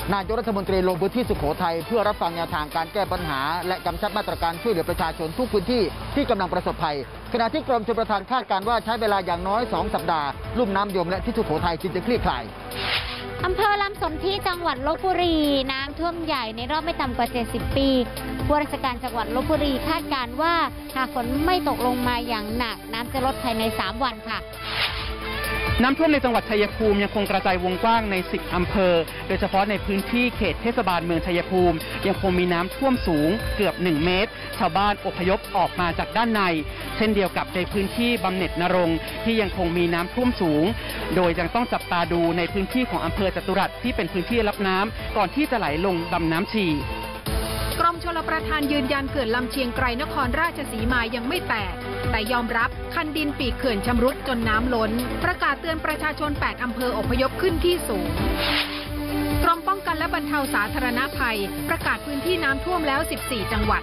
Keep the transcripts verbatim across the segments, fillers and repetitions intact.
นายกรัฐมนตรีลงพื้นที่สุโขทัยเพื่อรับฟังแนวทางการแก้ปัญหาและกำชับมาตรการช่วยเหลือประชาชนทุกพื้นที่ที่กำลังประสบภัยขณะที่กรมชลประทานคาดการณ์ว่าใช้เวลาอย่างน้อยสองสัปดาห์ลุ่มน้ำยมและที่สุโขทัยจึงจะคลี่คลายอำเภอลำสนธิจังหวัดลพบุรีน้ำท่วมใหญ่ในรอบไม่ต่ำกว่าเจ็ดสิบปีผู้ราชการจังหวัดลพบุรีคาดการณ์ว่าหากฝนไม่ตกลงมาอย่างหนักน้ำจะลดภายในสามวันค่ะน้ำท่วมในจังหวัดชัยภูมิยังคงกระจายวงกว้างในสิบอำเภอโดยเฉพาะในพื้นที่เขตเทศบาลเมืองชัยภูมิยังคงมีน้ำท่วมสูงเกือบหนึ่งเมตรชาวบ้านอพยพออกมาจากด้านในเช่นเดียวกับในพื้นที่บำเหน็จนรงค์ที่ยังคงมีน้ำท่วมสูงโดยยังต้องจับตาดูในพื้นที่ของอำเภอจตุรัสที่เป็นพื้นที่รับน้ำก่อนที่จะไหลลงลำน้ำชีกรมชลประทานยืนยันเขื่อนลำเชียงไกรนครราชสีมายังไม่แตกแต่ยอมรับคันดินปีกเขื่อนชำรุดจนน้ำล้นประกาศเตือนประชาชนแปดอำเภออพยพขึ้นที่สูงกรมป้องกันและบรรเทาสาธารณภัยประกาศพื้นที่น้ำท่วมแล้วสิบสี่จังหวัด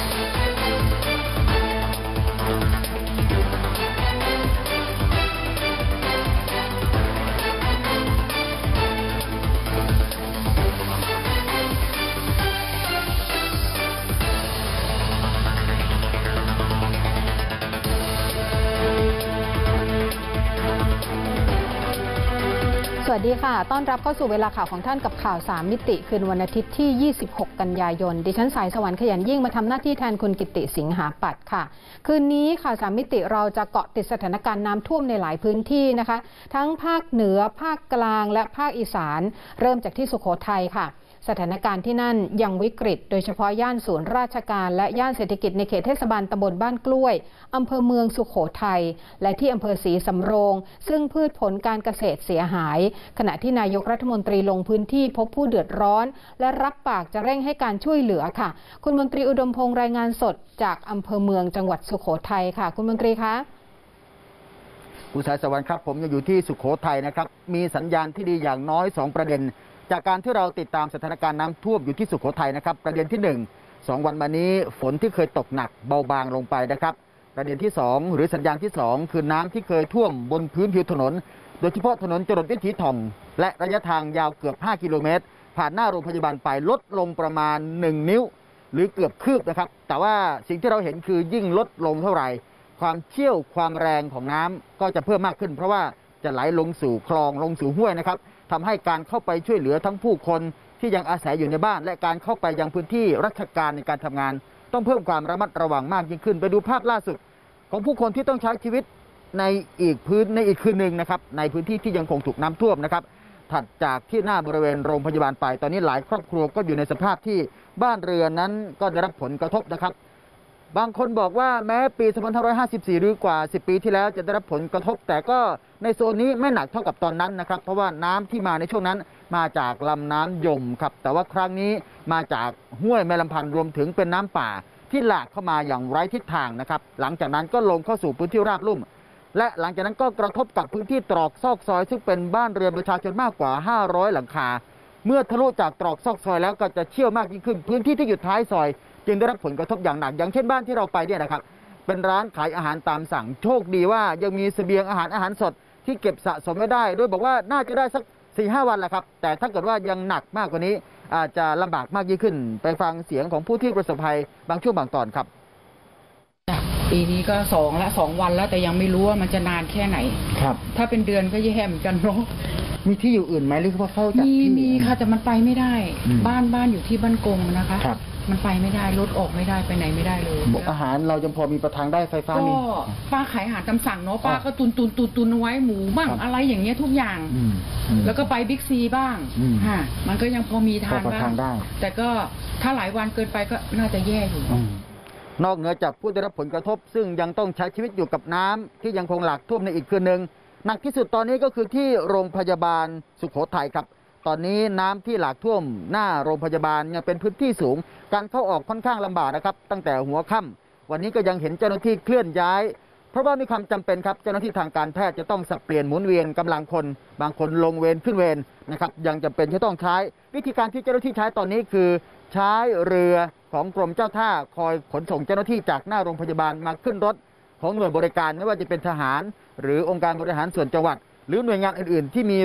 สวัสดีค่ะต้อนรับเข้าสู่เวลาข่าวของท่านกับข่าวสามมิติคืนวันอาทิตย์ที่ยี่สิบหกกันยายนดิฉันสายสวรรค์ขยันยิ่งมาทำหน้าที่แทนคุณกิติสิงหาปัตย์ค่ะคืนนี้ข่าวสามมิติเราจะเกาะติดสถานการณ์น้ำท่วมในหลายพื้นที่นะคะทั้งภาคเหนือภาคกลางและภาคอีสานเริ่มจากที่สุโขทัยค่ะสถานการณ์ที่นั่นยังวิกฤตโดยเฉพาะย่านศูนย์ราชการและย่านเศรษฐกิจในเขตเทศบาลตำบลบ้านกล้วยอำเภอเมืองสุโขทัยและที่อำเภอศรีสำโรงซึ่งพืชผลการเกษตรเสียหายขณะที่นายกรัฐมนตรีลงพื้นที่พบผู้เดือดร้อนและรับปากจะเร่งให้การช่วยเหลือค่ะคุณมนตรีอุดมพงษ์รายงานสดจากอำเภอเมืองจังหวัดสุโขทัยค่ะคุณมนตรีคะคุณสายสวรรค์ครับผมยังอยู่ที่สุโขทัยนะครับมีสัญญาณที่ดีอย่างน้อยสองประเด็นจากการที่เราติดตามสถานการณ์น้ำท่วมอยู่ที่สุโขทัยนะครับประเด็นที่หนึ่ง สองวันมานี้ฝนที่เคยตกหนักเบาบางลงไปนะครับประเด็นที่สองหรือสัญญาณที่สองคือน้ำที่เคยท่วมบนพื้นผิวถนนโดยเฉพาะถนนจรดวิถีถ่องและระยะทางยาวเกือบห้ากิโลเมตรผ่านหน้าโรงพยาบาลไปลดลงประมาณหนึ่งนิ้วหรือเกือบคืบนะครับแต่ว่าสิ่งที่เราเห็นคือยิ่งลดลงเท่าไหร่ความเชี่ยวความแรงของน้ำก็จะเพิ่มมากขึ้นเพราะว่าจะไหลลงสู่คลองลงสู่ห้วยนะครับทำให้การเข้าไปช่วยเหลือทั้งผู้คนที่ยังอาศัยอยู่ในบ้านและการเข้าไปยังพื้นที่ราชการในการทำงานต้องเพิ่มความระมัดระวังมากยิ่งขึ้นไปดูภาพล่าสุดของผู้คนที่ต้องใช้ชีวิตในอีกพื้นในอีกคืนหนึ่งนะครับในพื้นที่ที่ยังคงถูกน้ำท่วมนะครับถัดจากที่หน้าบริเวณโรงพยาบาลไปตอนนี้หลายครอบครัวก็อยู่ในสภาพที่บ้านเรือนนั้นก็ได้รับผลกระทบนะครับบางคนบอกว่าแม้ปีสองพันห้าร้อยห้าสิบสี่หรือกว่าสิบปีที่แล้วจะได้รับผลกระทบแต่ก็ในโซนนี้ไม่หนักเท่ากับตอนนั้นนะครับเพราะว่าน้ำที่มาในช่วงนั้นมาจากลำน้ำยมครับแต่ว่าครั้งนี้มาจากห้วยแม่ลำพันธ์รวมถึงเป็นน้ำป่าที่หลากเข้ามาอย่างไร้ทิศทางนะครับหลังจากนั้นก็ลงเข้าสู่พื้นที่ราบลุ่มและหลังจากนั้นก็กระทบกับพื้นที่ตรอกซอกซอยซึ่งเป็นบ้านเรือนประชาชนมากกว่าห้าร้อยหลังคาเมื่อทะลุจากตรอกซอกซอยแล้วก็จะเชี่ยวมากยิ่งขึ้นพื้นที่ที่อยู่ท้ายซอยจึงได้รับผลกระทบอย่างหนักอย่างเช่นบ้านที่เราไปเนี่ยนะครับเป็นร้านขายอาหารตามสั่งโชคดีว่ายังมีเสบียงอาหารอาหารสดที่เก็บสะสมไว้ได้โดยบอกว่าน่าจะได้สัก สี่ห้า วันแหละครับแต่ถ้าเกิดว่ายังหนักมากกว่านี้อาจจะลำบากมากยิ่งขึ้นไปฟังเสียงของผู้ที่ประสบภัยบางช่วงบางตอนครับปีนี้ก็สองละสองวันแล้วแต่ยังไม่รู้ว่ามันจะนานแค่ไหนครับถ้าเป็นเดือนก็แย่เหมือนกันเนาะมีที่อยู่อื่นไหมหรือว่าเข้าจากมีมีค่ะแต่มันไปไม่ได้บ้านบ้านอยู่ที่บ้านกงนะคะมันไปไม่ได้รถออกไม่ได้ไปไหนไม่ได้เลยอาหารเรายังพอมีประทังได้ไฟฟ้ามีก็ป้าขายอาหารตามสั่งเนาะป้าก็ตุนตุนตุนตุนไว้หมูบ้างอะไรอย่างเงี้ยทุกอย่างแล้วก็ไปบิ๊กซีบ้างฮะมันก็ยังพอมีทางบ้างแต่ก็ถ้าหลายวันเกินไปก็น่าจะแย่อยู่นอกเหนือจากผู้ได้รับผลกระทบซึ่งยังต้องใช้ชีวิตอยู่กับน้ำที่ยังคงหลากท่วมในอีกคืนหนึ่งหนักที่สุดตอนนี้ก็คือที่โรงพยาบาลสุโขทัยครับตอนนี้น้ำที่หลากท่วมหน้าโรงพยาบาลยังเป็นพื้นที่สูงการเข้าออกค่อนข้างลำบากนะครับตั้งแต่หัวค่ำวันนี้ก็ยังเห็นเจ้าหน้าที่เคลื่อนย้ายเพราะว่ามีความจำเป็นครับเจ้าหน้าที่ทางการแพทย์จะต้องสับเปลี่ยนหมุนเวียนกำลังคนบางคนลงเวรขึ้นเวรนะครับยังจำเป็นที่ต้องใช้วิธีการที่เจ้าหน้าที่ใช้ตอนนี้คือใช้เรือของกรมเจ้าท่าคอยขนส่งเจ้าหน้าที่จากหน้าโรงพยาบาลมาขึ้นรถของหน่วยบริการไม่ว่าจะเป็นทหารหรือองค์การบริหารส่วนจังหวัดหรือหน่วยงานอื่นๆที่มีรถ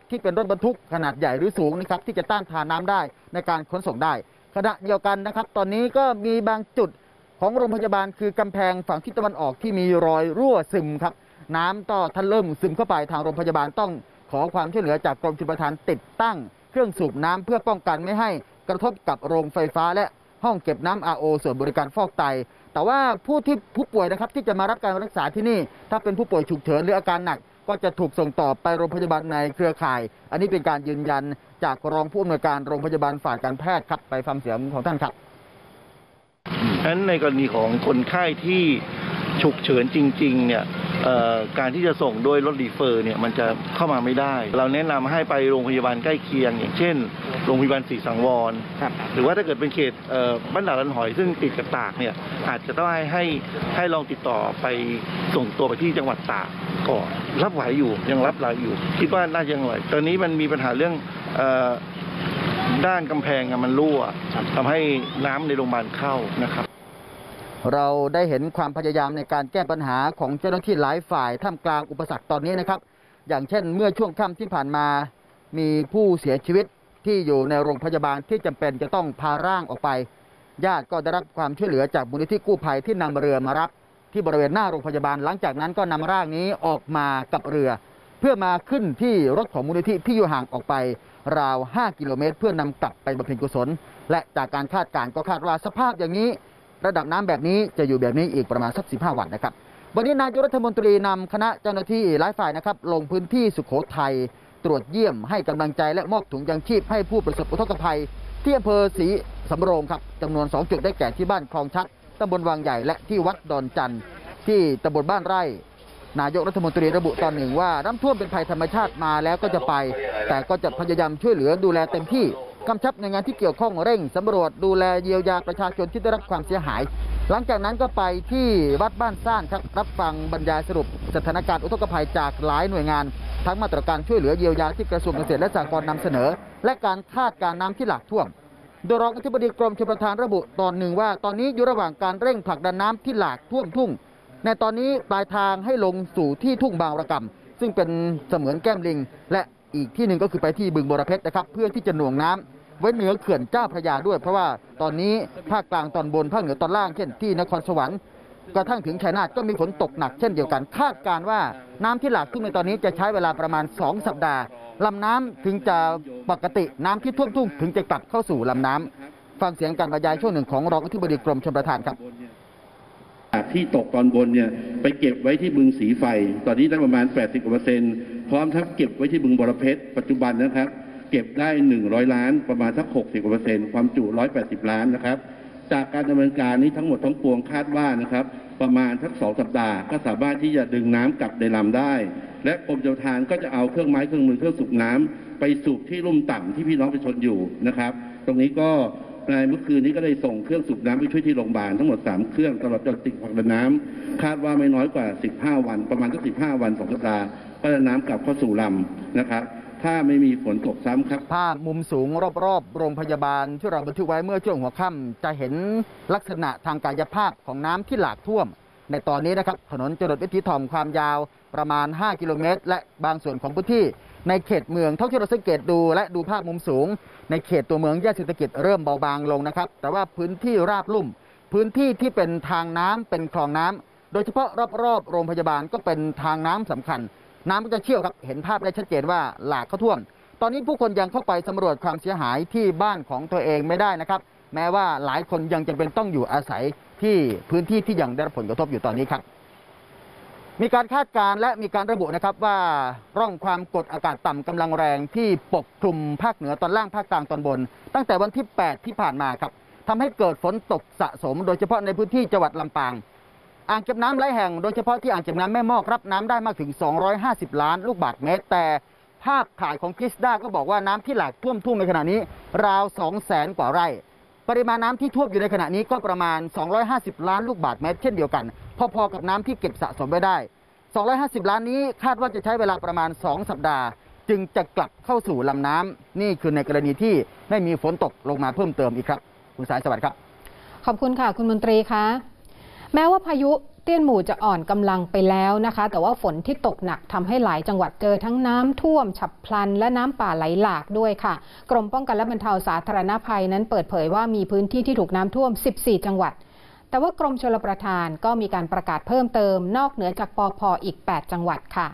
ที่เป็นรถบรรทุกขนาดใหญ่หรือสูงนะครับที่จะต้านทานน้ำได้ในการขนส่งได้ขณะเดียวกันนะครับตอนนี้ก็มีบางจุดของโรงพยาบาลคือกำแพงฝั่งทิศตะวันออกที่มีรอยรั่วซึมครับน้ำต่อท่านเริ่มซึมเข้าไปทางโรงพยาบาลต้องขอความช่วยเหลือจากกรมชลประทานติดตั้งเครื่องสูบน้ำเพื่อป้องกันไม่ให้กระทบกับโรงไฟฟ้าและห้องเก็บน้ำ อาร์ โอ ส่วนบริการฟอกไตแต่ว่าผู้ที่ผู้ป่วยนะครับที่จะมารับการรักษาที่นี่ถ้าเป็นผู้ป่วยฉุกเฉินหรืออาการหนักก็จะถูกส่งต่อไปโรงพยาบาลในเครือข่ายอันนี้เป็นการยืนยันจากรองผู้อำนวยการโรงพยาบาลฝ่ายการแพทย์ครับไปฟังเสียงของท่านครับฉะนั้นในกรณีของคนไข้ที่ฉุกเฉินจริงๆเนี่ยการที่จะส่งโดยรถรีเฟอร์เนี่ยมันจะเข้ามาไม่ได้เราแนะนำให้ไปโรงพยาบาลใกล้เคียงอย่างเช่นโรงพยาบาลศรีสังวรหรือว่าถ้าเกิดเป็นเขตบ้านด่านลันหอยซึ่งติดกับตากเนี่ยอาจจะต้องให้ให้ให้ลองติดต่อไปส่งตัวไปที่จังหวัดตากก่อนรับไหวอยู่ยังรับไหวอยู่คิดว่าน่าจะยังไหวตอนนี้มันมีปัญหาเรื่องด้านกำแพงมันรั่วทำให้น้ำในโรงพยาบาลเข้านะครับเราได้เห็นความพยายามในการแก้ปัญหาของเจ้าหน้าที่หลายฝ่ายท่ามกลางอุปสรรคตอนนี้นะครับอย่างเช่นเมื่อช่วงค่ำที่ผ่านมามีผู้เสียชีวิตที่อยู่ในโรงพยาบาลที่จำเป็นจะต้องพาร่างออกไปญาติก็ได้รับความช่วยเหลือจากมูลนิธิกู้ภัยที่นำเรือมารับที่บริเวณหน้าโรงพยาบาลหลังจากนั้นก็นำร่างนี้ออกมากับเรือเพื่อมาขึ้นที่รถของมูลนิธิที่อยู่ห่างออกไปราวห้ากิโลเมตรเพื่อนำกลับไปบำเพ็ญกุศลและจากการคาดการณ์ก็คาดว่าสภาพอย่างนี้ระดับน้ำแบบนี้จะอยู่แบบนี้อีกประมาณสักสิบห้าวันนะครับวันนี้นายกรัฐมนตรีนำคณะเจ้าหน้าที่หลายฝ่ายนะครับลงพื้นที่สุโขทัยตรวจเยี่ยมให้กำลังใจและมอบถุงยังชีพให้ผู้ประสบอุทกภัยที่อำเภอศรีสำโรงครับจำนวนสองจุดได้แก่ที่บ้านคลองชักตำบลวังใหญ่และที่วัดดอนจันทร์ที่ตำบลบ้านไร่นายกรัฐมนตรีระบุตอนหนึ่งว่าน้ำท่วมเป็นภัยธรรมชาติมาแล้วก็จะไปแต่ก็จะพยายามช่วยเหลือดูแลเต็มที่กำชับหน่วยงานที่เกี่ยวข้องเร่งสำรวจดูแลเยียวยาประชาชนที่ได้รับความเสียหายหลังจากนั้นก็ไปที่วัดบ้านซ่านครับรับฟังบรรยายสรุปสถานการณ์อุทกภัยจากหลายหน่วยงานทั้งมาตรการช่วยเหลือเยียวยาที่กระทรวงเกษตรและสหกรณ์นำเสนอและการคาดการณ์น้ำที่หลากท่วมโดยรองอธิบดีกรมชลประทานระบุตอนหนึ่งว่าตอนนี้อยู่ระหว่างการเร่งผลักดันน้ำที่หลากท่วมทุ่งในตอนนี้ปลายทางให้ลงสู่ที่ทุ่งบางระกำซึ่งเป็นเสมือนแก้มลิงและอีกที่หนึ่งก็คือไปที่บึงบรเพชรนะครับเพื่อที่จะหน่วงน้ำไว้เหนือเขื่อนเจ้าพระยาด้วยเพราะว่าตอนนี้ภาคกลางตอนบนภาคเหนือตอนล่างเช่นที่นครสวรรค์กระทั่งถึงชัยนาทก็มีฝนตกหนักเช่นเดียวกันคาดการว่าน้ำที่หลากทุ่งในตอนนี้จะใช้เวลาประมาณสองสัปดาห์ลำน้ำถึงจะปกติน้ำที่ท่วมทุ่งถึงจะกลับเข้าสู่ลำน้ำฟังเสียงการบรรยายช่วงหนึ่งของรองอธิบดีกรมชลประทานครับที่ตกตอนบนเนี่ยไปเก็บไว้ที่บึงสีไฟตอนนี้ได้ประมาณ แปดสิบกว่าเปอร์เซ็นต์พร้อมทั้งเก็บไว้ที่บึงบรเพชรปัจจุบันนะครับเก็บได้หนึ่งร้อยล้านประมาณสักหกสิบกว่าเปอร์เซ็นต์ความจุหนึ่งร้อยแปดสิบล้านนะครับจากการดำเนินการนี้ทั้งหมดทั้งปวงคาดว่านะครับประมาณสักสองสัปดาห์ก็สามารถที่จะดึงน้ำกลับในลำได้และกรมชลประทานก็จะเอาเครื่องไม้เครื่องมือเครื่องสูบน้ำไปสูบที่ลุ่มต่ำที่พี่น้องประชาชนอยู่นะครับตรงนี้ก็ในเมื่อคืนนี้ก็ได้ส่งเครื่องสูบน้ำไปช่วยที่โรงพยาบาลทั้งหมดสามเครื่องตลอดจนติดผลักดันน้ำคาดว่าไม่น้อยกว่าสิบห้าวันประมาณสักสิบห้าวันสองสัปดาห์ก็จะน้ำกลับเข้าสู่ลำนะครับถ้าไม่มีฝนตกซ้ำครับภาพมุมสูงรอบๆโรงพยาบาลที่เราบันทึกไว้เมื่อช่วงหัวค่ำจะเห็นลักษณะทางกายภาพของน้ำที่หลากท่วมในตอนนี้นะครับถนนจรดวิถีทองความยาวประมาณห้ากิโลเมตรและบางส่วนของพื้นที่ในเขตเมืองเท่าที่เราสังเกตดูและดูภาพมุมสูงในเขตตัวเมืองย่านเศรษฐกิจเริ่มเบาบางลงนะครับแต่ว่าพื้นที่ราบลุ่มพื้นที่ที่เป็นทางน้ำเป็นคลองน้ำโดยเฉพาะรอบๆโรงพยาบาลก็เป็นทางน้ำสำคัญน้ำก็จะเชี่ยวครับเห็นภาพได้ชัดเจนว่าหลากเข้าท่วมตอนนี้ผู้คนยังเข้าไปสำรวจความเสียหายที่บ้านของตัวเองไม่ได้นะครับแม้ว่าหลายคนยังจำเป็นต้องอยู่อาศัยที่พื้นที่ที่ยังได้รับผลกระทบอยู่ตอนนี้ครับมีการคาดการณ์และมีการระบุนะครับว่าร่องความกดอากาศต่ำกำลังแรงที่ปกคลุมภาคเหนือตอนล่างภาคกลางตอนบนตั้งแต่วันที่แปดที่ผ่านมาครับทำให้เกิดฝนตกสะสมโดยเฉพาะในพื้นที่จังหวัดลำปางอ่างเก็บน้ำหลายแห่งโดยเฉพาะที่อ่างเก็บน้ำแม่มอกรับน้ำได้มากถึงสองร้อยห้าสิบล้านลูกบาศก์เมตรแต่ภาพถ่ายของคริสด้าก็บอกว่าน้ำที่หลากท่วมทุ่งในขณะนี้ราวสองแสนกว่าไร่ปริมาณน้ำที่ท่วมอยู่ในขณะนี้ก็ประมาณสองร้อยห้าสิบล้านลูกบาศก์เมตรเช่นเดียวกันพอๆกับน้ำที่เก็บสะสมไว้ได้สองร้อยห้าสิบล้านนี้คาดว่าจะใช้เวลาประมาณสองสัปดาห์จึงจะกลับเข้าสู่ลำน้ำนี่คือในกรณีที่ไม่มีฝนตกลงมาเพิ่มเติมอีกครับคุณสายสวัสดิ์ครับขอบคุณค่ะคุณมนตรีคะแม้ว่าพายุเตี้ยนหมู่จะอ่อนกำลังไปแล้วนะคะแต่ว่าฝนที่ตกหนักทำให้หลายจังหวัดเจอทั้งน้ำท่วมฉับพลันและน้ำป่าไหลหลากด้วยค่ะกรมป้องกันและบรรเทาสาธารณภัยนั้นเปิดเผยว่ามีพื้นที่ที่ถูกน้ำท่วมสิบสี่จังหวัดแต่ว่ากรมชลประทานก็มีการประกาศเพิ่มเติมนอกเหนือจากปภ.อีกแปดจังหวัดค่ะ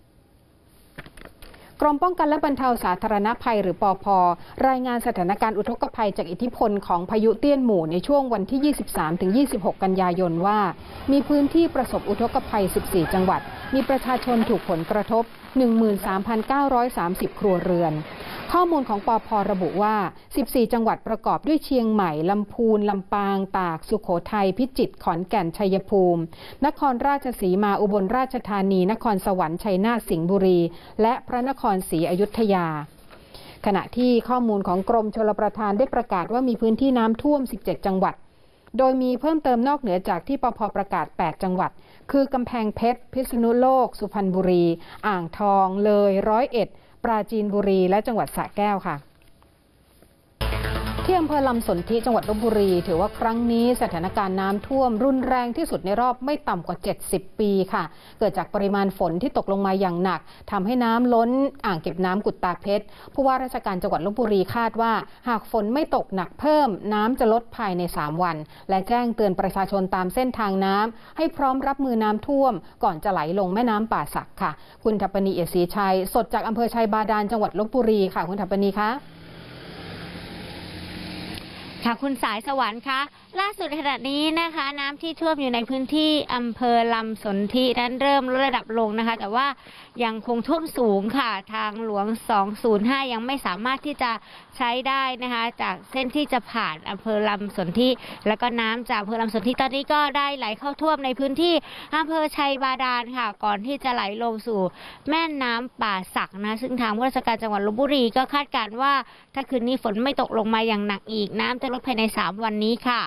กรมป้องกันและบรรเทาสาธารณภัยหรือปภ.รายงานสถานการณ์อุทกภัยจากอิทธิพลของพายุเตี้ยนหมู่ในช่วงวันที่ ยี่สิบสามถึงยี่สิบหก กันยายนว่ามีพื้นที่ประสบอุทกภัย สิบสี่ จังหวัดมีประชาชนถูกผลกระทบ หนึ่งหมื่นสามพันเก้าร้อยสามสิบ ครัวเรือนข้อมูลของปภ.ระบุว่า สิบสี่ จังหวัดประกอบด้วยเชียงใหม่ลำพูนลำปางตากสุโขทัยพิจิตรขอนแก่นชัยภูมินครราชสีมาอุบลราชธานีนครสวรรค์ชัยนาทสิงห์บุรีและพระนครศรีอยุธยาขณะที่ข้อมูลของกรมชลประทานได้ประกาศว่ามีพื้นที่น้ำท่วมสิบเจ็ดจังหวัดโดยมีเพิ่มเติมนอกเหนือจากที่ปภ.ประกาศแปดจังหวัดคือกำแพงเพชรพิษณุโลกสุพรรณบุรีอ่างทองเลยร้อยเอ็ดปราจีนบุรีและจังหวัดสระแก้วค่ะที่อำเภอลำสนธิจังหวัดลพบุรีถือว่าครั้งนี้สถานการณ์น้ำท่วมรุนแรงที่สุดในรอบไม่ต่ำกว่าเจ็ดสิบปีค่ะเกิดจากปริมาณฝนที่ตกลงมาอย่างหนักทำให้น้ำล้นอ่างเก็บน้ำกุดตาเพชรผู้ว่าราชการจังหวัดลพบุรีคาดว่าหากฝนไม่ตกหนักเพิ่มน้ำจะลดภายในสามวันและแจ้งเตือนประชาชนตามเส้นทางน้ำให้พร้อมรับมือน้ำท่วมก่อนจะไหลลงแม่น้ำป่าสักค่ะคุณทัปปณีเอียดศรีชัยสดจากอำเภอชัยบาดาลจังหวัดลพบุรีค่ะคุณทัปปณีคะค่ะคุณสายสวรรค์คะล่าสุดขณะนี้นะคะน้ำที่ท่วมอยู่ในพื้นที่อำเภอลำสนธินั้นเริ่มลดระดับลงนะคะแต่ว่ายังคงท่วมสูงค่ะทางหลวงสองศูนย์ห้ายังไม่สามารถที่จะใช้ได้นะคะจากเส้นที่จะผ่านอำเภอลำสนธิแล้วก็น้ำจากอำเภอลำสนธิตอนนี้ก็ได้ไหลเข้าท่วมในพื้นที่อำเภอชัยบาดาลค่ะก่อนที่จะไหลลงสู่แม่น้ำป่าสักนะซึ่งทางราชการจังหวัดลพบุรีก็คาดการณ์ว่าถ้าคืนนี้ฝนไม่ตกลงมาอย่างหนักอีกน้ำจะลดภายในสามวันนี้ค่ะ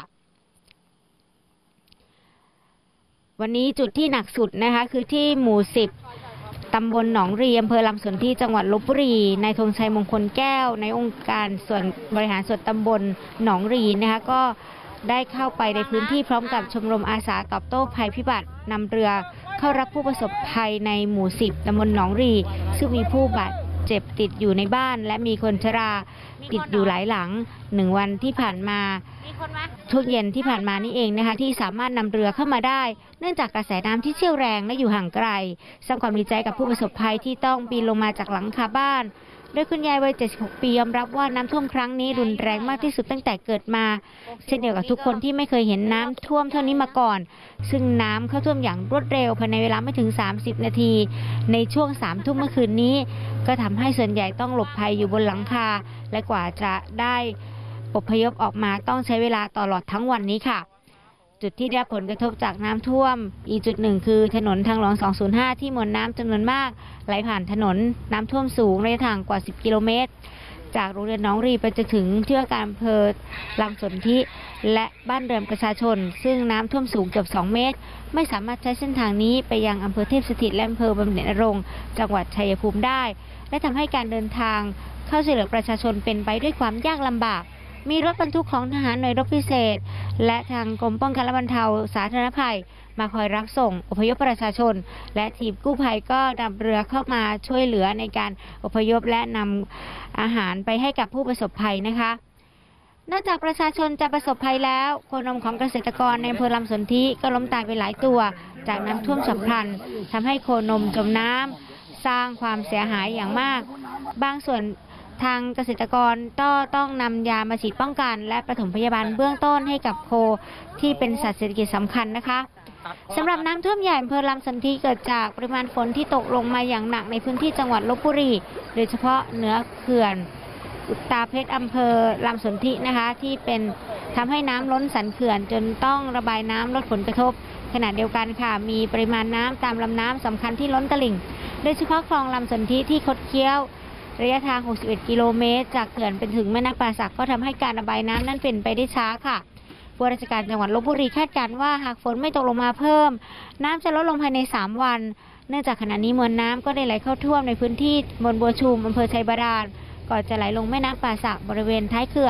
วันนี้จุดที่หนักสุดนะคะคือที่หมู่สิบตำบลหนองรีอำเภอลำสนธิจังหวัดลพบุรีนายธงชัยมงคลแก้วในองค์การส่วนบริหารส่วนตำบลหนองรีนะคะก็ได้เข้าไปในพื้นที่พร้อมกับชมรมอาสาตอบโต้ภัยพิบัตินำเรือเข้ารับผู้ประสบภัยในหมู่สิบตำบลหนองรีซึ่งมีผู้บาดเจ็บติดอยู่ในบ้านและมีคนชราติดอยู่หลายหลังหนึ่งวันที่ผ่านมาช่วงเย็นที่ผ่านมานี่เองนะคะที่สามารถนำเรือเข้ามาได้เนื่องจากกระแสน้ำที่เชี่ยวแรงและอยู่ห่างไกลสร้างความดีใจกับผู้ประสบภัยที่ต้องปีนลงมาจากหลังคาบ้านโดยคุณยายวัยเจ็ดสิบหกปียอมรับว่าน้ำท่วมครั้งนี้รุนแรงมากที่สุดตั้งแต่เกิดมาเช่นเดียวกับทุกคนที่ไม่เคยเห็นน้ำท่วมเท่านี้มาก่อนซึ่งน้ำเข้าท่วมอย่างรวดเร็วภายในเวลาไม่ถึงสามสิบนาทีในช่วงสามทุ่มเมื่อคืนนี้ก็ทำให้ส่วนใหญ่ต้องหลบภัยอยู่บนหลังคาและกว่าจะได้อพยพออกมาต้องใช้เวลาตลอดทั้งวันนี้ค่ะจุดที่ได้รับผลกระทบจากน้ำท่วมอีกจุดหนึ่งคือถนนทางหลวงสองศูนย์ห้าที่มวลน้ำจำนวนมากไหลผ่านถนนน้ำท่วมสูงระยะทางกว่าสิบกิโลเมตรจากโรงเรียนหนองรีไปจนถึงที่ว่าการอำเภอลำสนธิและบ้านเรือนประชาชนซึ่งน้ำท่วมสูงเกือบสองเมตรไม่สามารถใช้เส้นทางนี้ไปยังอำเภอเทพสถิตและอำเภอบำเหน็จนรงค์จังหวัดชัยภูมิได้และทำให้การเดินทางเข้าช่วยเหลือประชาชนเป็นไปด้วยความยากลำบากมีรถบรรทุกของทหารหน่วยรบพิเศษและทางกรมป้องกันและบรรเทาสาธารณภัยมาคอยรับส่งอพยพประชาชนและทีมกู้ภัยก็นำเรือเข้ามาช่วยเหลือในการอพยพและนำอาหารไปให้กับผู้ประสบภัยนะคะนอกจากประชาชนจะประสบภัยแล้วโคนมของเกษตรกรในอำเภอลำสนธิก็ล้มตายไปหลายตัวจากน้ำท่วมฉับพลันทำให้โคนมจมน้ำสร้างความเสียหายอย่างมากบางส่วนทางเกษตรกรก็ต้องนำยามาฉีดป้องกันและปฐมพยาบาลเบื้องต้นให้กับโคที่เป็นสัตว์เศรษฐกิจสำคัญนะคะสำหรับน้ำท่วมใหญ่อำเภอลำสนธิเกิดจากปริมาณฝนที่ตกลงมาอย่างหนักในพื้นที่จังหวัดลพบุรีโดยเฉพาะเหนือเขื่อนอุตตาเพชรอำเภอลำสนธินะคะที่เป็นทำให้น้ำล้นสันเขื่อนจนต้องระบายน้ำลดผลกระทบขณะเดียวกันค่ะมีปริมาณน้ำตามลำน้ำสำคัญที่ล้นตลิ่งโดยเฉพาะคลองลำสนธิที่คดเคี้ยวระยะทางหกสิบเอ็ดกิโลเมตรจากเขื่อนเป็นถึงแม่น้ำป่าสักก็ทำให้การระบายน้ำนั้นเป็นไปได้ช้าค่ะผู้ราชการจังหวัดลพบุรีคาดการณ์ว่าหากฝนไม่ตกลงมาเพิ่มน้ำจะลดลงภายในสามวันเนื่องจากขณะนี้มวลน้ำก็ได้ไหลเข้าท่วมในพื้นที่บนบัวชุมอำเภอชัยบาดาลก่อนจะไหลลงแม่น้ำป่าสักบริเวณท้ายเขื่อน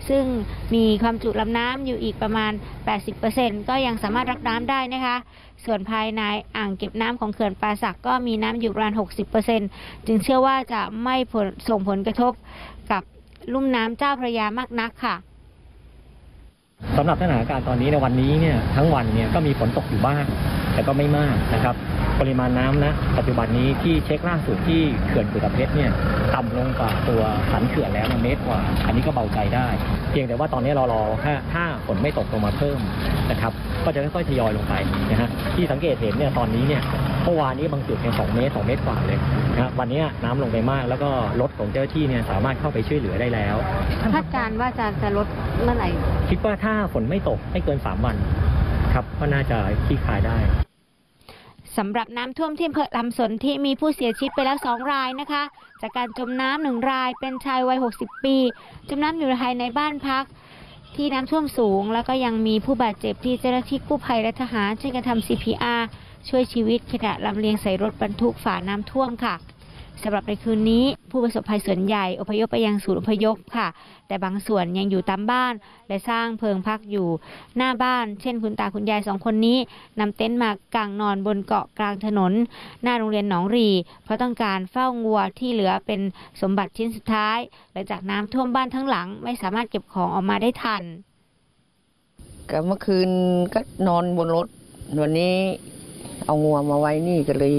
ซึ่งมีความจุลำน้ำอยู่อีกประมาณ แปดสิบเปอร์เซ็นต์ ก็ยังสามารถรับน้ำได้นะคะส่วนภายในอ่างเก็บน้ำของเขื่อนป่าสักก็มีน้ำอยู่ประมาณ หกสิบเปอร์เซ็นต์ จึงเชื่อว่าจะไม่ผลส่งผลกระทบกับลุ่มน้ำเจ้าพระยามากนักค่ะสำหรับสถานการณ์ตอนนี้ในวันนี้เนี่ยทั้งวันเนี่ยก็มีฝนตกอยู่บ้างแต่ก็ไม่มากนะครับปริมาณน้ำนะปัจจุบันนี้ที่เช็คล่าสุดที่เขื่อนกุฎเพชรเนี่ยต่ำลงกว่าตัวสันเขื่อนแล้วเมตรกว่าอันนี้ก็เบาใจได้เพียงแต่ว่าตอนนี้เรารอถ้าถ้าฝนไม่ตกลงมาเพิ่มนะครับก็จะค่อยๆทยอยลงไปนะฮะที่สังเกตเห็นเนี่ยตอนนี้เนี่ยเมื่อวานนี้บางจุดเนี่ยสองเมตรสองเมตรกว่าเลยนะวันนี้น้ำลงไปมากแล้วก็รถของเจ้าหน้าที่เนี่ยสามารถเข้าไปช่วยเหลือได้แล้วคาดการณ์ว่าจะจะลดเมื่อไหร่คิดว่าถ้าฝนไม่ตกไม่เกินสามวันครับก็น่าจะคลี่คลายได้สำหรับน้ำท่วมที่อำเภอลำสนที่มีผู้เสียชีวิตไปแล้วสองรายนะคะจากการจมน้ำหนึ่งรายเป็นชายวัยหกสิบปีจมน้ำอยู่ภายในบ้านพักที่น้ำท่วมสูงแล้วก็ยังมีผู้บาดเจ็บที่เจ้าหน้าที่กู้ภัยและทหารช่วยกันทำ ซี พี อาร์ ช่วยชีวิตขณะลำเลียงใส่รถบรรทุกฝ่าน้ำท่วมค่ะสำหรับในคืนนี้ผู้ประสบภัยส่วนใหญ่อพยพไปยังศูนย์อพยพค่ะแต่บางส่วนยังอยู่ตามบ้านและสร้างเพิงพักอยู่หน้าบ้านเช่นคุณตาคุณยายสองคนนี้นำเต็นท์มากางนอนบนเกาะกลางถนนหน้าโรงเรียนหนองรีเพราะต้องการเฝ้างัวที่เหลือเป็นสมบัติชิ้นสุดท้ายหลังจากน้ำท่วมบ้านทั้งหลังไม่สามารถเก็บของออกมาได้ทันก็เมื่อคืนก็นอนบนรถวันนี้เอางัวมาไว้นี่ก็เลย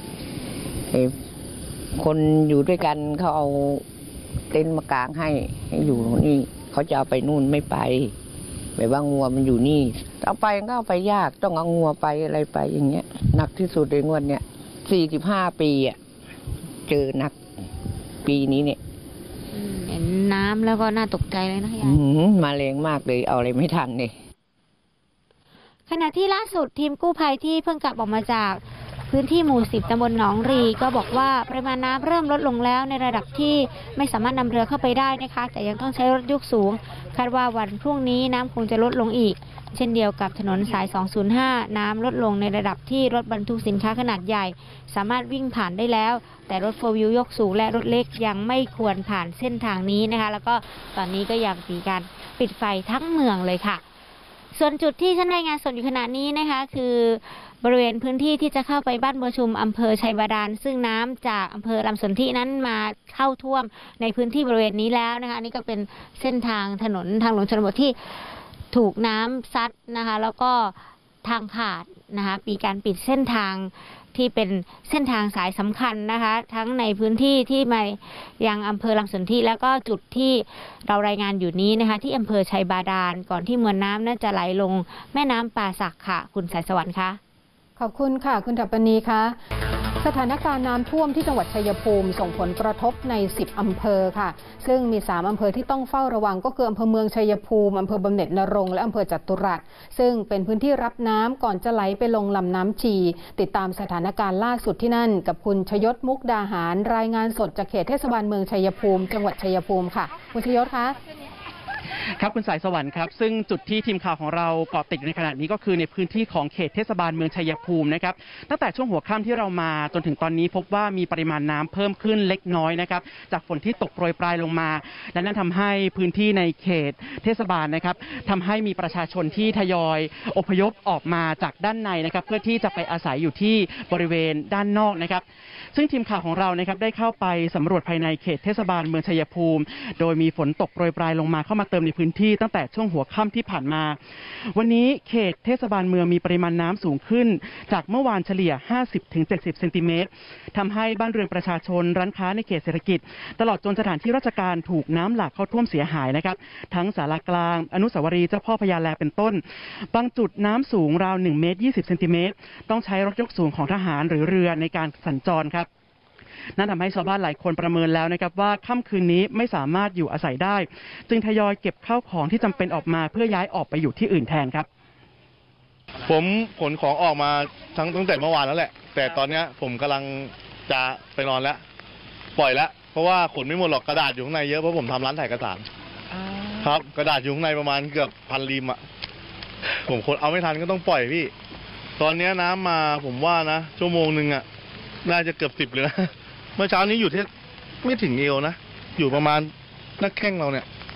คนอยู่ด้วยกันเขาเอาเต็นท์มากางให้ให้อยู่นี่เขาจะเอาไปนู่นไม่ไปแบบว่างัวมันอยู่นี่เอาไปก็เอาไปยากต้องเอางัวไปอะไรไปอย่างเงี้ยหนักที่สุดในงวดเนี้ยสี่สิบห้าปีอ่ะเจอหนักปีนี้เนี่ยเห็นน้ำแล้วก็น่าตกใจเลยนะยายมาแรงมากเลยเอาอะไรไม่ทันเลยขณะที่ล่าสุดทีมกู้ภัยที่เพิ่งกลับออกมาจากพื้นที่หมู่สิบตำบลหนองรีก็บอกว่าปริมาณน้ำเริ่มลดลงแล้วในระดับที่ไม่สามารถนำเรือเข้าไปได้นะคะแต่ยังต้องใช้รถยกสูงคาดว่าวันพรุ่งนี้น้ำคงจะลดลงอีกเช่นเดียวกับถนนสายสองศูนย์ห้าน้ำลดลงในระดับที่รถบรรทุกสินค้าขนาดใหญ่สามารถวิ่งผ่านได้แล้วแต่รถโฟร์วิวยกสูงและรถเล็กยังไม่ควรผ่านเส้นทางนี้นะคะแล้วก็ตอนนี้ก็ยังมีการปิดไฟทั้งเมืองเลยค่ะส่วนจุดที่ฉันรายงานสดอยู่ขณะนี้นะคะคือบริเวณพื้นที่ที่จะเข้าไปบ้านบัวชุมอำเภอชัยบาดาลซึ่งน้ำจากอำเภอลำสนธินั้นมาเข้าท่วมในพื้นที่บริเวณนี้แล้วนะคะอันนี้ก็เป็นเส้นทางถนนทางหลวงชนบทที่ถูกน้ำซัดนะคะแล้วก็ทางขาดนะคะมีการปิดเส้นทางที่เป็นเส้นทางสายสำคัญนะคะทั้งในพื้นที่ที่มายังอำเภอลำสนธิแล้วก็จุดที่เรารายงานอยู่นี้นะคะที่อำเภอชัยบาดาลก่อนที่มวลน้ำน่าจะไหลลงแม่น้ำป่าสักค่ะคุณสายสวรรค์คะขอบคุณค่ะคุณถัปปณีคะสถานการณ์น้ำท่วมที่จังหวัดชัยภูมิส่งผลกระทบในสิบอำเภอค่ะซึ่งมีสามอำเภอที่ต้องเฝ้าระวังก็คืออำเภอเมืองชัยภูมิอำเภอบำเหน็จนรงค์และอำเภอจตุรัสซึ่งเป็นพื้นที่รับน้ำก่อนจะไหลไปลงลำน้ำชีติดตามสถานการณ์ล่าสุดที่นั่นกับคุณชยศมุกดาหารรายงานสดจากเขตเทศบาลเมืองชัยภูมิจังหวัดชัยภูมิค่ะคุณชยศคะครับคุณสายสวรรค์ครับซึ่งจุดที่ทีมข่าวของเราเกาะติดในขณะนี้ก็คือในพื้นที่ของเขตเทศบาลเมืองชัยภูมินะครับตั้งแต่ช่วงหัวค่ำที่เรามาจนถึงตอนนี้พบว่ามีปริมาณน้ำเพิ่มขึ้นเล็กน้อยนะครับจากฝนที่ตกโปรยปลายลงมาและนั่นทำให้พื้นที่ในเขตเทศบาลนะครับทำให้มีประชาชนที่ทยอยอพยพออกมาจากด้านในนะครับเพื่อที่จะไปอาศัยอยู่ที่บริเวณด้านนอกนะครับซึ่งทีมข่าวของเรานะครับได้เข้าไปสำรวจภายในเขตเทศบาลเมืองชัยภูมิโดยมีฝนตกโปรยปลายลงมาเข้ามาเติมในพื้นที่ตั้งแต่ช่วงหัวค่ำที่ผ่านมาวันนี้เขตเทศบาลเมืองมีปริมาณน้ำสูงขึ้นจากเมื่อวานเฉลี่ย ห้าสิบถึงเจ็ดสิบ เซนติเมตรทำให้บ้านเรือนประชาชนร้านค้าในเขตเศรษฐกิจตลอดจนสถานที่ราชการถูกน้ำหลากเข้าท่วมเสียหายนะครับทั้งศาลากลางอนุสาวรีย์เจ้าพ่อพญาแลเป็นต้นบางจุดน้ำสูงราวหนึ่งเมตรยี่สิบเซนติเมตรต้องใช้รถยกสูงของทหารหรือเรือในการสัญจรครับนั่นทำให้ชาวบ้านหลายคนประเมินแล้วนะครับว่าค่ำคืนนี้ไม่สามารถอยู่อาศัยได้จึงทยอยเก็บข้าวของที่จำเป็นออกมาเพื่อย้ายออกไปอยู่ที่อื่นแทนครับผมขนของออกมาทั้งตั้งแต่เมื่อวานแล้วแหละแต่ตอนนี้ผมกำลังจะไปนอนแล้วปล่อยแล้วเพราะว่าขนไม่หมดหรอกกระดาษอยู่ข้างในเยอะเพราะผมทำร้านถ่ายเอกสารครับกระดาษอยู่ข้างในประมาณเกือบพันริมอ่ะผมขนเอาไม่ทันก็ต้องปล่อยพี่ตอนนี้น้ำมาผมว่านะชั่วโมงหนึ่งอ่ะน่าจะเกือบสิบเลยนะเมื่อเช้านี้อยู่ที่ไม่ถึงเอวนะอยู่ประมาณนักแข้งเราเนี่ย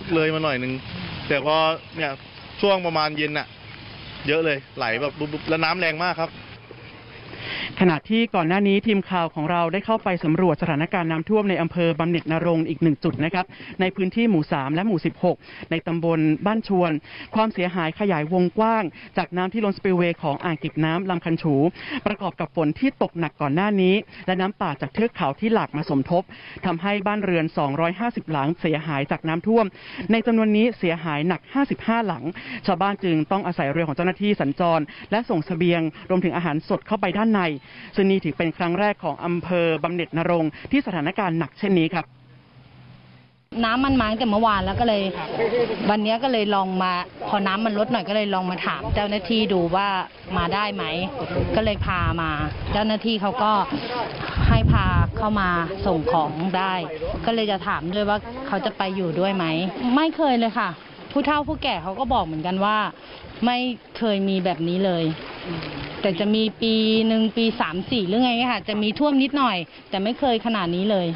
เลยมาหน่อยนึงแต่พอเนี่ยช่วงประมาณเย็นน่ะเยอะเลยไหลแบบปุ๊บๆแล้วน้ำแรงมากครับขณะที่ก่อนหน้านี้ทีมข่าวของเราได้เข้าไปสำรวจสถานการณ์น้ำท่วมในอำเภอบำเหน็จนรงค์อีกหนึ่งจุดนะครับในพื้นที่หมู่สามและหมู่สิบหกในตำบลบ้านชวนความเสียหายขยายวงกว้างจากน้ำที่ล้นสปิลเวย์ของอ่างเก็บน้ำลำคันฉูประกอบกับฝนที่ตกหนักก่อนหน้านี้และน้ำป่าจากเทือกเขาที่หลากมาสมทบทำให้บ้านเรือนสองร้อยห้าสิบหลังเสียหายจากน้ำท่วมในจำนวนนี้เสียหายหนักห้าสิบห้าหลังชาวบ้านจึงต้องอาศัยเรือของเจ้าหน้าที่สัญจรและส่งเสบียงรวมถึงอาหารสดเข้าไปด้านในซึ่งนี่ถือเป็นครั้งแรกของอำเภอบำเหน็จนรงค์ที่สถานการณ์หนักเช่นนี้ครับน้ำมันมาตั้งแต่เมื่อวานแล้วก็เลยวันนี้ก็เลยลองมาพอน้ำมันลดหน่อยก็เลยลองมาถามเจ้าหน้าที่ดูว่ามาได้ไหมก็เลยพามาเจ้าหน้าที่เขาก็ให้พาเข้ามาส่งของได้ก็เลยจะถามด้วยว่าเขาจะไปอยู่ด้วยไหมไม่เคยเลยค่ะผู้เฒ่าผู้แก่เขาก็บอกเหมือนกันว่าไม่เคยมีแบบนี้เลยแต่จะมีปีหนึ่งปีสามสี่หรือไงค่ะจะมีท่วมนิดหน่อยแต่ไม่เคยขนาดนี้เลย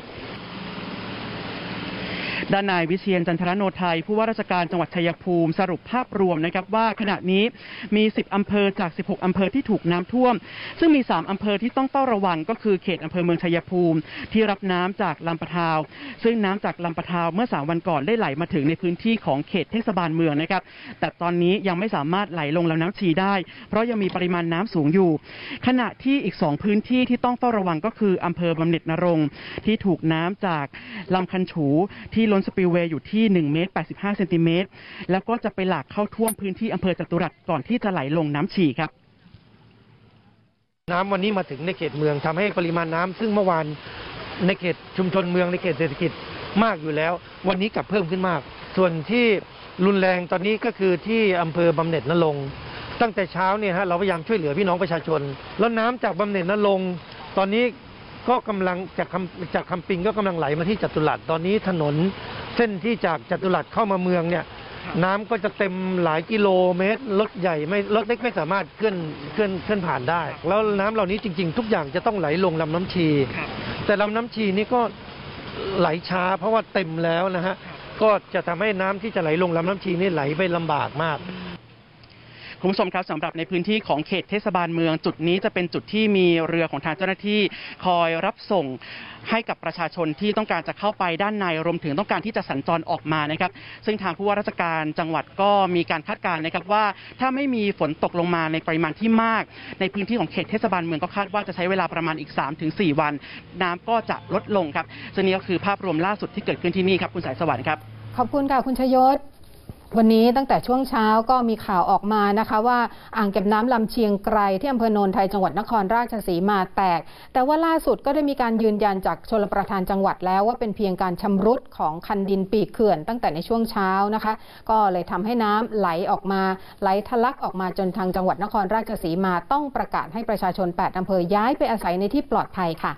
ด้านนายวิเชียรจันทรโนไทยผู้ว่าราชการจังหวัดชัยภูมิสรุปภาพรวมนะครับว่าขณะนี้มีสิบอำเภอจากสิบหกอำเภอที่ถูกน้ำท่วมซึ่งมีสามอำเภอที่ต้องเฝ้าระวังก็คือเขตอำเภอเมืองชัยภูมิที่รับน้ำจากลำปะทาวซึ่งน้ำจากลำปะทาวเมื่อสามวันก่อนได้ไหลมาถึงในพื้นที่ของเขตเทศบาลเมืองนะครับแต่ตอนนี้ยังไม่สามารถไหลลงลำน้ำชีได้เพราะยังมีปริมาณน้ำสูงอยู่ขณะที่อีกสองพื้นที่ที่ต้องเฝ้าระวังก็คืออำเภอบำเหน็จนรงค์ที่ถูกน้ำจากลำคันฉูที่ล้นสปิลเวย์อยู่ที่หนึ่งเมตรแปดสิบห้าเซนติเมตรแล้วก็จะไปหลากเข้าท่วมพื้นที่อำเภอจตุรัสก่อนที่จะไหลลงน้ำฉี่ครับน้ำวันนี้มาถึงในเขตเมืองทำให้ปริมาณน้ำซึ่งเมื่อวานในเขตชุมชนเมืองในเขตเศรษฐกิจมากอยู่แล้ววันนี้กลับเพิ่มขึ้นมากส่วนที่รุนแรงตอนนี้ก็คือที่อำเภอบำเหน็จนรงค์ตั้งแต่เช้าเนี่ยฮะเราพยายามช่วยเหลือพี่น้องประชาชนแล้วน้ำจากบำเหน็จนรงค์ตอนนี้ก็กำลังจากคำจากคำปิงก็กำลังไหลมาที่จตุรัสตอนนี้ถนนเส้นที่จากจตุรัสเข้ามาเมืองเนี่ยน้ำก็จะเต็มหลายกิโลเมตรรถใหญ่ไม่รถเล็กไม่สามารถเคลื่อนเคลื่อนเคลื่อนผ่านได้แล้วน้ำเหล่านี้จริงๆทุกอย่างจะต้องไหลลงลำน้ำชีแต่ลำน้ำชีนี่ก็ไหลช้าเพราะว่าเต็มแล้วนะฮะก็จะทำให้น้ำที่จะไหลลงลำน้ำชีนี่ไหลไปลำบากมากคุณผู้ชมครับสำหรับในพื้นที่ของเขตเทศบาลเมืองจุดนี้จะเป็นจุดที่มีเรือของทางเจ้าหน้าที่คอยรับส่งให้กับประชาชนที่ต้องการจะเข้าไปด้านในรวมถึงต้องการที่จะสัญจรออกมานะครับซึ่งทางผู้ว่าราชการจังหวัดก็มีการคาดการณ์นะครับว่าถ้าไม่มีฝนตกลงมาในปริมาณที่มากในพื้นที่ของเขตเทศบาลเมืองก็คาดว่าจะใช้เวลาประมาณอีก สามถึงสี่ วันน้ำก็จะลดลงครับซึ่งนี่ก็คือภาพรวมล่าสุดที่เกิดขึ้นที่นี่ครับคุณสายสวรรค์ครับขอบคุณค่ะคุณชยศวันนี้ตั้งแต่ช่วงเช้าก็มีข่าวออกมานะคะว่าอ่างเก็บน้ำลำเชียงไกรที่อำเภอโนนไทยจังหวัดนครราชสีมาแตกแต่ว่าล่าสุดก็ได้มีการยืนยันจากชลประทานจังหวัดแล้วว่าเป็นเพียงการชำรุดของคันดินปีกเขื่อนตั้งแต่ในช่วงเช้านะคะก็เลยทำให้น้ำไหลออกมาไหลทะลักออกมาจนทางจังหวัดนครราชสีมาต้องประกาศให้ประชาชนแปดอำเภอย้ายไปอาศัยในที่ปลอดภัยค่ะ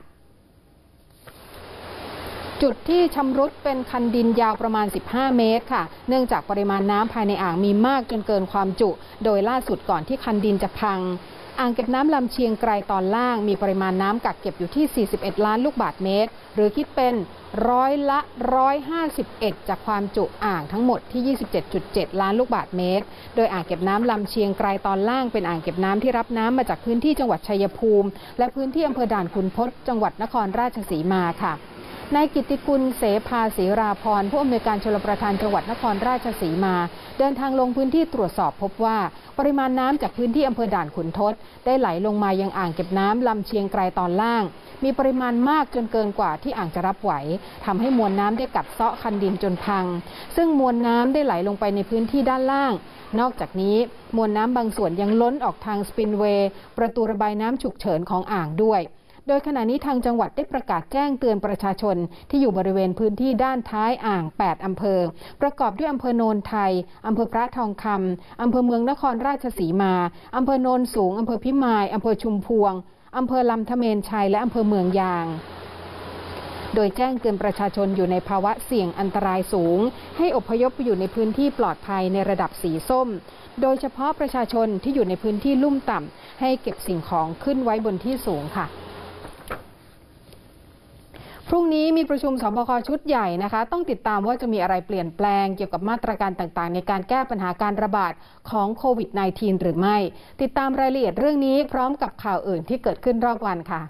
จุดที่ชำรุดเป็นคันดินยาวประมาณสิบห้าเมตรค่ะเนื่องจากปริมาณน้ำภายในอ่างมีมากจนเกินความจุโดยล่าสุดก่อนที่คันดินจะพังอ่างเก็บน้ำลำเชียงไกรตอนล่างมีปริมาณน้ำกักเก็บอยู่ที่สี่สิบเอ็ดล้านลูกบาศก์เมตรหรือคิดเป็นร้อยละหนึ่งร้อยห้าสิบเอ็ดจากความจุอ่างทั้งหมดที่ ยี่สิบเจ็ดจุดเจ็ด ล้านลูกบาศก์เมตรโดยอ่างเก็บน้ำลำเชียงไกรตอนล่างเป็นอ่างเก็บน้ำที่รับน้ำมาจากพื้นที่จังหวัดชัยภูมิและพื้นที่อำเภอด่านขุนทดจังหวัดนครราชสีมาค่ะนายกิตติกุลเสภาศรีราพรผู้อำนวยการชลประทานจังหวัดนครราชสีมาเดินทางลงพื้นที่ตรวจสอบพบว่าปริมาณน้ำจากพื้นที่อำเภอด่านขุนทดได้ไหลลงมายังอ่างเก็บน้ำลำเชียงไกรตอนล่างมีปริมาณมากจนเกินกว่าที่อ่างจะรับไหวทำให้มวลน้ำได้กัดเซาะคันดินจนพังซึ่งมวลน้ำได้ไหลลงไปในพื้นที่ด้านล่างนอกจากนี้มวลน้ำบางส่วนยังล้นออกทางสปินเวย์ประตูระบายน้ำฉุกเฉินของอ่างด้วยโดยขณะนี้ทางจังหวัดได้ประกาศแจ้งเตือนประชาชนที่อยู่บริเวณพื้นที่ด้านท้ายอ่างแปดอำเภอประกอบด้วยอำเภอโนนไทยอำเภอพระทองคำอำเภอเมืองนครราชสีมาอำเภอโนนสูงอำเภอพิมายอำเภอชุมพวงอำเภอลำทะเมนชัยและอำเภอเมืองยางโดยแจ้งเตือนประชาชนอยู่ในภาวะเสี่ยงอันตรายสูงให้อพยพไปอยู่ในพื้นที่ปลอดภัยในระดับสีส้มโดยเฉพาะประชาชนที่อยู่ในพื้นที่ลุ่มต่ำให้เก็บสิ่งของขึ้นไว้บนที่สูงค่ะพรุ่งนี้มีประชุมสบคชุดใหญ่นะคะต้องติดตามว่าจะมีอะไรเปลี่ยนแปลงเกี่ยวกับมาตรการต่างๆในการแก้ปัญหาการระบาดของโควิด สิบเก้า หรือไม่ติดตามรายละเอียดเรื่องนี้พร้อมกับข่าวอื่นที่เกิดขึ้นรอบวันค่ะ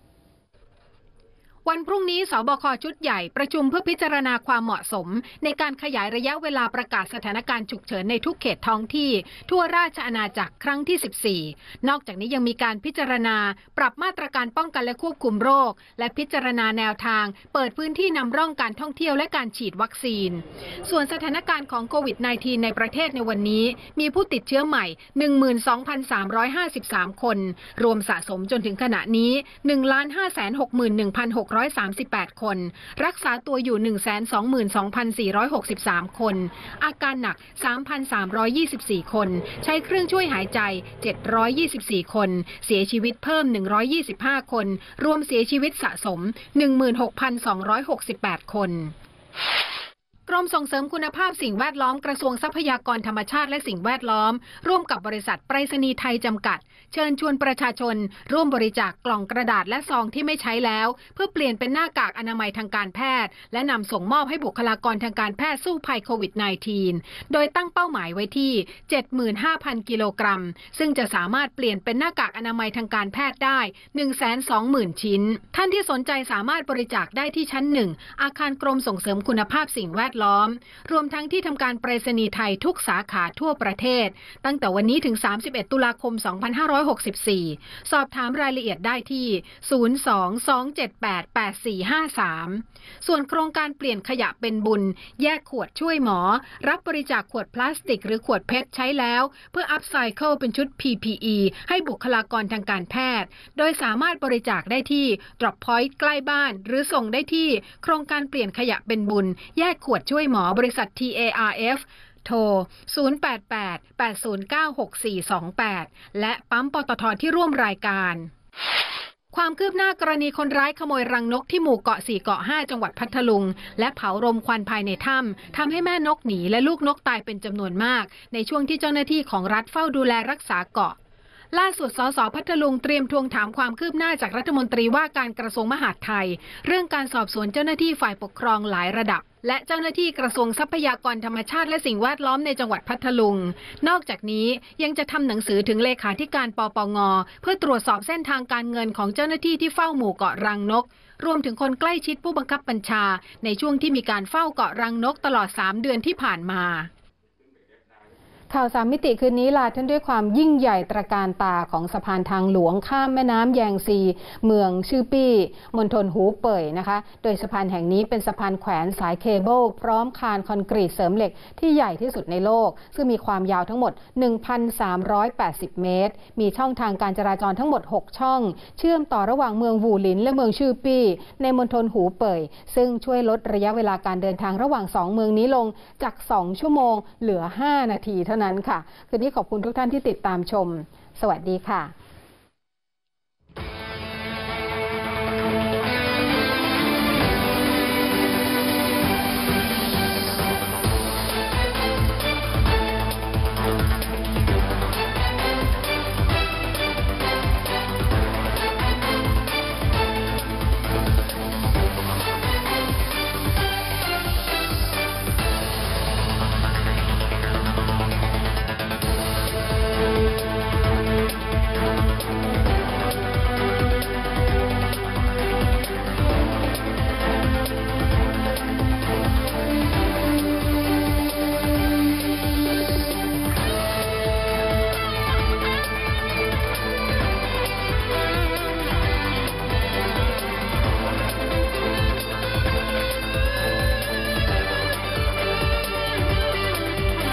วันพรุ่งนี้สบคชุดใหญ่ประชุมเพื่อพิจารณาความเหมาะสมในการขยายระยะเวลาประกาศสถานการณ์ฉุกเฉินในทุกเขตท้องที่ทั่วราชอาณาจักรครั้งที่ สิบสี่ นอกจากนี้ยังมีการพิจารณาปรับมาตรการป้องกันและควบคุมโรคและพิจารณาแนวทางเปิดพื้นที่นำร่องการท่องเที่ยวและการฉีดวัคซีนส่วนสถานการณ์ของโควิด สิบเก้า ในประเทศในวันนี้มีผู้ติดเชื้อใหม่ หนึ่งหมื่นสองพันสามร้อยห้าสิบสาม คนรวมสะสมจนถึงขณะนี้ หนึ่งล้านห้าแสนหกหมื่นหนึ่งพันหกร้อยสามสิบแปดคนรักษาตัวอยู่ หนึ่งแสนสองหมื่นสองพันสี่ร้อยหกสิบสาม คนอาการหนัก สามพันสามร้อยยี่สิบสี่ คนใช้เครื่องช่วยหายใจเจ็ดร้อยยี่สิบสี่คนเสียชีวิตเพิ่มหนึ่งร้อยยี่สิบห้าคนรวมเสียชีวิตสะสม หนึ่งหมื่นหกพันสองร้อยหกสิบแปด คนกรมส่งเสริมคุณภาพสิ่งแวดล้อมกระทรวงทรัพยากรธรรมชาติและสิ่งแวดล้อมร่วมกับบริษัทไปรษณีย์ไทยจำกัดเชิญชวนประชาชนร่วมบริจาคกล่องกระดาษและซองที่ไม่ใช้แล้วเพื่อเปลี่ยนเป็นหน้ากากอนามัยทางการแพทย์และนำส่งมอบให้บุคลากรทางการแพทย์สู้ภัยโควิด สิบเก้า โดยตั้งเป้าหมายไว้ที่ เจ็ดหมื่นห้าพัน กิโลกรัมซึ่งจะสามารถเปลี่ยนเป็นหน้ากากอนามัยทางการแพทย์ได้ หนึ่งแสนสองหมื่น ชิ้นท่านที่สนใจสามารถบริจาคได้ที่ชั้นหนึ่งอาคารกรมส่งเสริมคุณภาพสิ่งแวดล้อมรวมทั้งที่ทำการไปรษณีย์ไทยทุกสาขาทั่วประเทศตั้งแต่วันนี้ถึงสามสิบเอ็ดตุลาคมสองพันห้าร้อยหกสิบสี่สอบถามรายละเอียดได้ที่ศูนย์ สอง สอง เจ็ด แปด แปด สี่ ห้า สามส่วนโครงการเปลี่ยนขยะเป็นบุญแยกขวดช่วยหมอรับบริจาคขวดพลาสติกหรือขวดเพชรใช้แล้วเพื่ออัพไซเคิลเป็นชุด พี พี อี ให้บุคลากรทางการแพทย์โดยสามารถบริจาคได้ที่ Drop Point ใกล้บ้านหรือส่งได้ที่โครงการเปลี่ยนขยะเป็นบุญแยกขวดช่วยหมอบริษัท ที เอ อาร์ เอฟ โทร ศูนย์ แปด แปด แปด ศูนย์ เก้า หก สี่ สอง แปด และปั๊มปตท.ที่ร่วมรายการความคืบหน้ากรณีคนร้ายขโมยรังนกที่หมู่เกาะสี่เกาะห้าจังหวัดพัทลุงและเผารมควันภายในถ้ำทำให้แม่นกหนีและลูกนกตายเป็นจำนวนมากในช่วงที่เจ้าหน้าที่ของรัฐเฝ้าดูแลรักษาเกาะล่าสุดสสพัทลุงเตรียมทวงถามความคืบหน้าจากรัฐมนตรีว่าการกระทรวงมหาดไทยเรื่องการสอบสวนเจ้าหน้าที่ฝ่ายปกครองหลายระดับและเจ้าหน้าที่กระทรวงทรัพยากรธรรมชาติและสิ่งแวดล้อมในจังหวัดพัทลุงนอกจากนี้ยังจะทำหนังสือถึงเลขาธิการปปงเพื่อตรวจสอบเส้นทางการเงินของเจ้าหน้าที่ที่เฝ้าหมู่เกาะรังนกรวมถึงคนใกล้ชิดผู้บังคับบัญชาในช่วงที่มีการเฝ้าเกาะรังนกตลอดสามเดือนที่ผ่านมาข่าวสามมิติคืนนี้ลาท่านด้วยความยิ่งใหญ่ตระการตาของสะพานทางหลวงข้ามแม่น้ำแยงซีเมืองชื่อปี้มณฑลหูเป่ยนะคะโดยสะพานแห่งนี้เป็นสะพานแขวนสายเคเบิลพร้อมคานคอนกรีตเสริมเหล็กที่ใหญ่ที่สุดในโลกซึ่งมีความยาวทั้งหมด หนึ่งพันสามร้อยแปดสิบ เมตรมีช่องทางการจราจรทั้งหมดหกช่องเชื่อมต่อระหว่างเมืองวูหลินและเมืองชื่อปี้ในมณฑลหูเป่ยซึ่งช่วยลดระยะเวลาการเดินทางระหว่างสองเมืองนี้ลงจากสองชั่วโมงเหลือห้านาทีเท่านั้นค่ะคืนนี้ขอบคุณทุกท่านที่ติดตามชมสวัสดีค่ะ